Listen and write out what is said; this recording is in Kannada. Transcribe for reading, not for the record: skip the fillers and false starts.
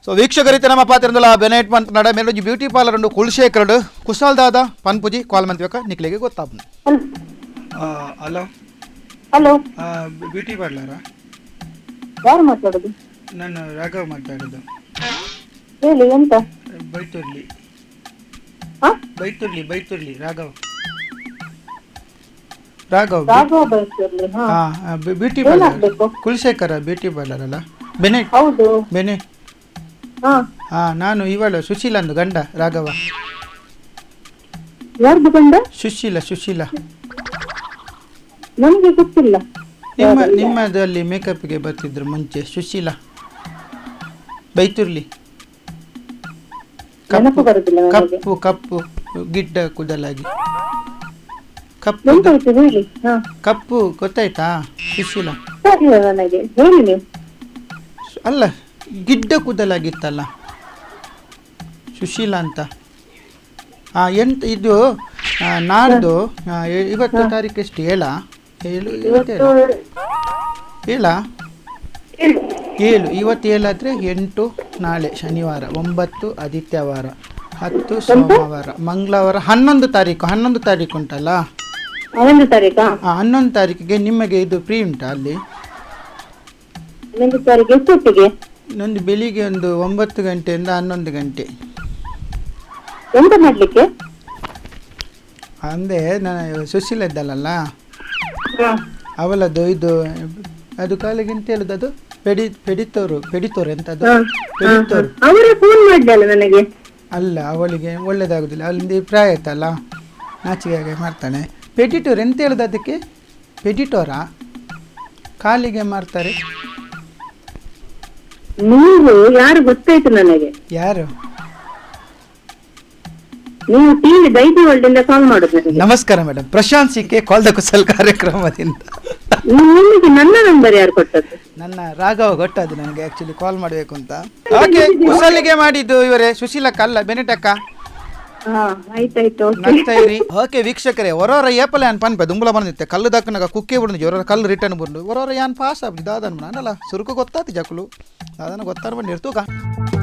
ಸೊ ವೀಕ್ಷಕರಿತ ನಮ್ಮ ಪಾತ್ರದಲ್ಲ ಬೆನೆಟ್ ಮಂತ್ ನಡ ಮೇಲೆ ಬ್ಯೂಟಿ ಪಾರ್ಲರ್ ಉಂಡು ಕುಲಶೇಖರ್ ಕುಶಾಲ್ ದಾದ ಪನ್ಪುಜಿ ಕಾಲ್ ಮಂತ್ಬೇಕ ನಿಕ್ಲಿಗೆ ಗೊತ್ತಾಗ್ನು. ಹಲೋ ಹಲೋ, ಬ್ಯೂಟಿ ಪಾರ್ಲರಾ? ಯಾರು ಮಾತಾಡೋದು? ನಾನು ರಾಘವ್ ಮಾತಾಡೋದು. ಹೇಳಿ, ಎಂತ? ಬೈತುರ್ಲಿ Raghav beauty parlour Kulashekara beauty parlour ಅಲ್ಲ? ಬೆನೆಟ್. ಹೌದು. ಬೆನೆಟ್. ನಾನು ಇವಳು ಸುಶೀಲಂದು ಗಂಡ ರಾಘವ. ಯಾರ್ದು ಗಂಡ? ಸುಶೀಲ ನನಗೆ ಗೊತ್ತಿಲ್ಲ. ನಿಮ್ಮದಲ್ಲಿ ಮೇಕಪ್ಗೆ ಬರ್ತಿದ್ರು ಮುಂಚೆ ಸುಶೀಲ ಬೈತುರ್ಲಿ. ಕಪ್ಪು ಗಿಡ್ಡ ಕೂದಲಾಗಿ ಕಪ್ಪು ಗೊತ್ತಾಯ್ತಾ? ಸುಶೀಲ ನನಗೆ ಹೇಳಿ ನೀವು. ಅಲ್ಲ, ಗಿಡ್ಡ ಕೂದಲಾಗಿತ್ತಲ್ಲ ಸುಶೀಲ ಅಂತ. ಎಂತ ಇದು ನಾಡ್ದು ಇವತ್ತು ತಾರೀಕು ಎಷ್ಟು? ಏಳು ಇವತ್ತು 7 ಆದರೆ 8 ನಾಳೆ ಶನಿವಾರ, 9 ಆದಿತ್ಯವಾರ, 10 ಸೋಮವಾರ, ಮಂಗಳವಾರ 11 ತಾರೀಕು ಉಂಟಲ್ಲ? 11 ತಾರೀಕಿಗೆ ನಿಮಗೆ ಇದು ಫ್ರೀ ಉಂಟಾ ಅಲ್ಲಿ? ನಂದು ಬೆಳಿಗ್ಗೆ ಒಂದು 9 ಗಂಟೆಯಿಂದ 11 ಗಂಟೆ. ಎಂತ ಮಾಡ್ಲಿಕ್ಕೆ? ಅಂದರೆ ನಾನು ಸುಶೀಲ ಇದ್ದಲ್ಲ ಅವಳದ್ದು ಇದು ಅದು ಕಾಲಿಗೆ ಎಂತ ಹೇಳುದು, ಅದು ಪೆಡಿತೋರು ಎಂತ ಅದು ಪೆಡಿತೋರು. ಅಲ್ಲ, ಅವಳಿಗೆ ಒಳ್ಳೇದಾಗುದಿಲ್ಲ, ಅವಳಿಂದ ಪ್ರಾಯ ಆಯ್ತಲ್ಲ, ನಾಚಿಗೆ ಮಾಡ್ತಾನೆ. ಪೆಡಿಟೋರ್ ಎಂತ ಹೇಳುದು ಅದಕ್ಕೆ? ಪೆಡಿಟೋರಾ? ಕಾಲಿಗೆ ಮಾಡ್ತಾರೆ. ನೀವು ಯಾರು ಗೊತ್ತಾಯ್ತು ನನಗೆ? ಯಾರು? ನೀವು ಟಿವಿ ದೈತಿ ವರ್ಲ್ಡ್ ಇಂದ ಕಾಲ್ ಮಾಡೋದು. ನಮಸ್ಕಾರ ಮೇಡಮ್, ಪ್ರಶಾಂತ್ ಸಿಕ್ಕೆ ಕಾಲ್ ದ ಕುಶಲ್ ಕಾರ್ಯಕ್ರಮದಿಂದ. ನಿಮಗೆ ನನ್ನ ನಂಬರ್ ಯಾರು ಕೊಟ್ಟದ್ದು? ನನ್ನ ರಾಘವ ಕೊಟ್ಟದ್ದು ನನಗೆ, ಆಕ್ಚುಲಿ ಕಾಲ್ ಮಾಡಬೇಕು ಅಂತ. ಓಕೆ, ಕುಶಲಿಗೆ ಮಾಡಿದ್ದು ಇವರೇ, ಸುಶೀಲಕ್ಕ ಅಲ್ಲ, ಬೆನೆಟಕ್ಕ. ಓಕೆ ವೀಕ್ಷಕರೇ, ಹೊರ ಏಪಲೆ ಅನ್ ಪನ್ಪೆ ದುಂಬುಲ ಬಂದಿತ್ತೆ ಕಲ್ಲು ದಕ್ಕನಾಗ ಕುಕ್ಕೆ ಬಿಡು ಜೋರ ಕಲ್ಲು ರಿಟರ್ನ್ ಬಂದು ಹೊರ ಯಾನ್ ಪಾಸ್ ಆಗ್ಬಿದ್ದು ದಾದನ್ ನಾನಲ್ಲ ಸುರುಕು ಗೊತ್ತಾತಿ ಜಕುಲು ದಾದನ ಗೊತ್ತಾರ ಬಂದು ಇರ್ತೂಕ.